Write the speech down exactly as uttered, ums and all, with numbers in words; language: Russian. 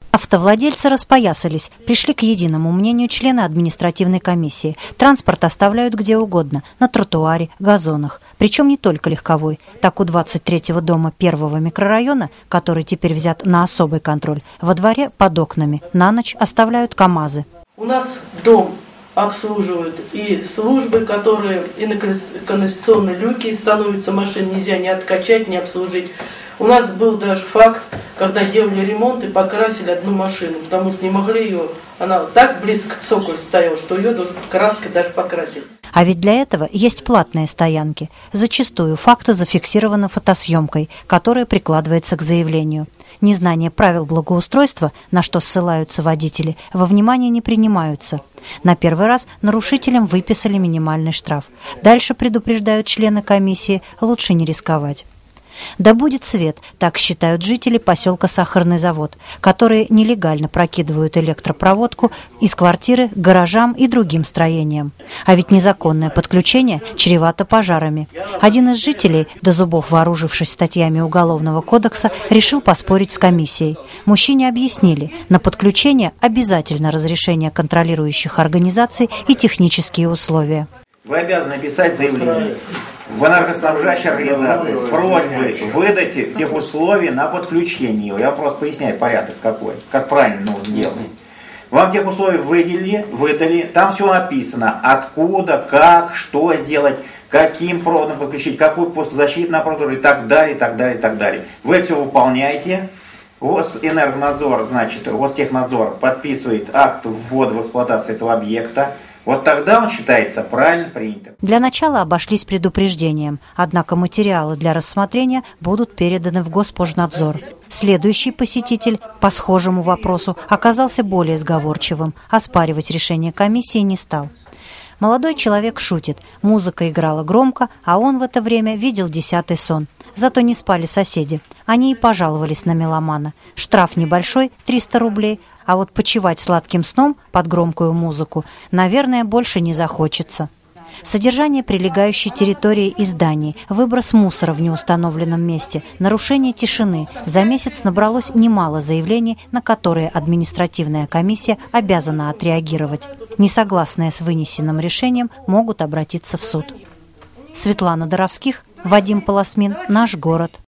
Автовладельцы распоясались, пришли к единому мнению члены административной комиссии. Транспорт оставляют где угодно, на тротуаре, газонах. Причем не только легковой. Так у двадцать третьего дома первого микрорайона, который теперь взят на особый контроль, во дворе под окнами на ночь оставляют КАМАЗы. У нас дом обслуживают и службы, которые и на канализационные люки становятся, машин нельзя ни откачать, ни обслужить. У нас был даже факт, когда делали ремонт и покрасили одну машину, потому что не могли ее, она так близко к цоколю стояла, что ее даже краской даже покрасили. А ведь для этого есть платные стоянки. Зачастую факты зафиксированы фотосъемкой, которая прикладывается к заявлению. Незнание правил благоустройства, на что ссылаются водители, во внимание не принимаются. На первый раз нарушителям выписали минимальный штраф. Дальше предупреждают члены комиссии, лучше не рисковать. Да будет свет, так считают жители поселка Сахарный завод, которые нелегально прокидывают электропроводку из квартиры к гаражам и другим строениям. А ведь незаконное подключение чревато пожарами. Один из жителей, до зубов вооружившись статьями Уголовного кодекса, решил поспорить с комиссией. Мужчине объяснили, на подключение обязательно разрешение контролирующих организаций и технические условия. Вы обязаны писать заявление в энергоснабжающей организации с просьбой выдать тех условий на подключение. Я просто поясняю порядок какой, как правильно нужно делать. Вам тех условий выделили, выдали, там все написано, откуда, как, что сделать, каким проводом подключить, какой пускозащитный аппаратуру и так далее, и так далее, и так далее. Вы все выполняете. Госэнергонадзор, значит, Гостехнадзор подписывает акт ввода в эксплуатацию этого объекта. Вот тогда он считается правильно принятым. Для начала обошлись предупреждением, однако материалы для рассмотрения будут переданы в Госпожнадзор. Следующий посетитель по схожему вопросу оказался более сговорчивым, оспаривать решение комиссии не стал. Молодой человек шутит, музыка играла громко, а он в это время видел десятый сон. Зато не спали соседи. Они и пожаловались на меломана. Штраф небольшой, триста рублей, а вот почивать сладким сном под громкую музыку, наверное, больше не захочется. Содержание прилегающей территории и зданий, выброс мусора в неустановленном месте, нарушение тишины. За месяц набралось немало заявлений, на которые административная комиссия обязана отреагировать. Несогласные с вынесенным решением могут обратиться в суд. Светлана Доровских, Вадим Полосмин, «Наш город».